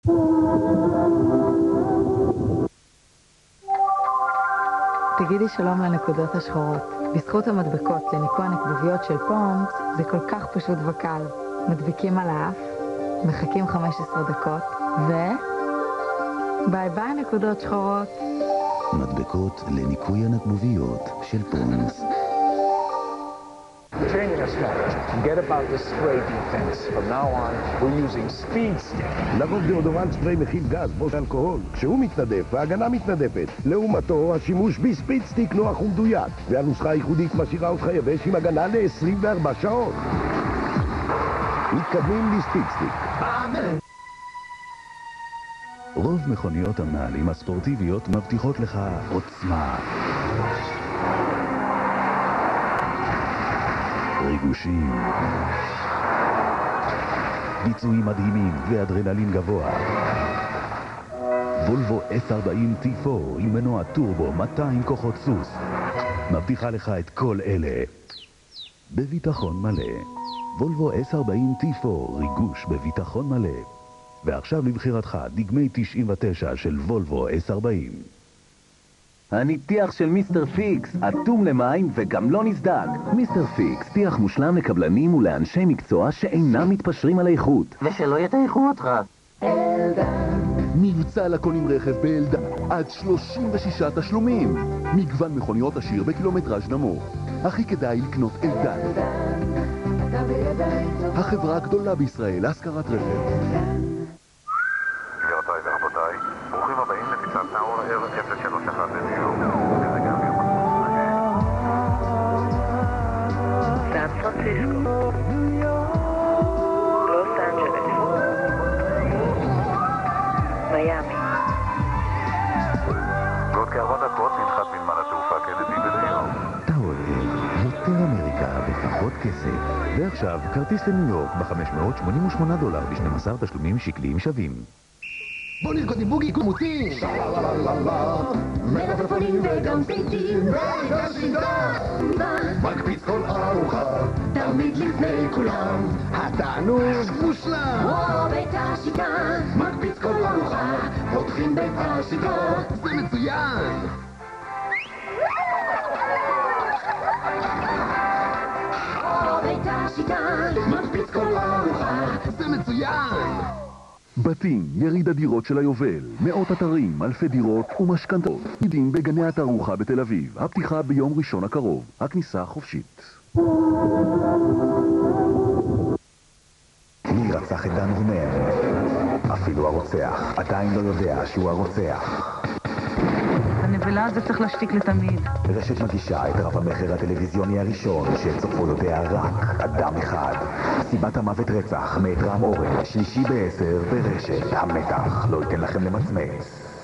תגידי שלום לנקודות השחורות. בזכות המדבקות לניקוי הנקבוביות של פונדס, זה כל כך פשוט וקל. מדביקים על האף, מחכים 15 דקות, ביי ביי נקודות שחורות. מדבקות לניקוי הנקבוביות של פונדס. Training a strategy. Forget about the spray defense. From now on, we're using speed stick. לרוב דאודורנט ספרי מכיל גז, בו אלכוהול. כשהוא מתנדף, ההגנה מתנדפת. לעומתו, השימוש בספיד סטיק נוח ומדויק. והנוסחה הייחודית משאירה אותך יבש עם הגנה ל-24 שעות. מתקדמים לספיד סטיק. רוב מכוניות המנהלים הספורטיביות מבטיחות לך עוצמה, ריגושים, ביצועים מדהימים ואדרנלין גבוה. וולבו S40 T4 עם מנוע טורבו 200 כוחות סוס מבטיחה לך את כל אלה בביטחון מלא. וולבו S40 T4 ריגוש בביטחון מלא. ועכשיו לבחירתך דגמי 99 של וולבו S40. הניתוח של מיסטר פיקס, אטום למים וגם לא נסדק. מיסטר פיקס, טיח מושלם לקבלנים ולאנשי מקצוע שאינם מתפשרים על איכות. ושלא יטייחו אותך. אלדן. מבצע לקונים רכב באלדן, עד 36 תשלומים. מגוון מכוניות עשיר בקילומטראז' נמוך. הכי כדאי לקנות אלדן. החברה הגדולה בישראל להשכרת רכב. גבירותיי ורבותיי, ברוכים הבאים לטיסת נאור אר 031 לניו יורק. סן פרנסיסקו, לוס אנג'לס, מיאמי. בעוד כ4 דקות ננחת בנמל התעופה קנדי בניו יורק. טאוור, יותר אמריקה בפחות כסף. ועכשיו, כרטיס לניו יורק ב$588 ב-12 תשלומים שקליים שווים. בוא נרקוד עם בוגי קומוטים! שלללללה, מלפפונים וגם פיצים ורגע שידה! מקפיץ כל ארוחה, תמיד לפני כולם, התענוג מושלם! וואו, בית השיטה! מקפיץ כל ארוחה, פותחים בית השיטה! זה מצוין! וואו, בית השיטה! מקפיץ כל ארוחה, זה מצוין! בתים, יריד הדירות של היובל, מאות אתרים, אלפי דירות ומשכנתאות. עידים בגני התערוכה בתל אביב. הפתיחה ביום ראשון הקרוב. הכניסה חופשית. מי רצח את דן רומר? אפילו הרוצח עדיין לא יודע שהוא הרוצח. הנבלה הזה צריך להשתיק לתמיד. רשת מגישה את רב המחר הטלוויזיוני הראשון שצופו יודע רק אדם אחד. סיבת המוות רצח מאת רם אורן, שלישי ב10 ברשת. המתח לא ייתן לכם למצמץ.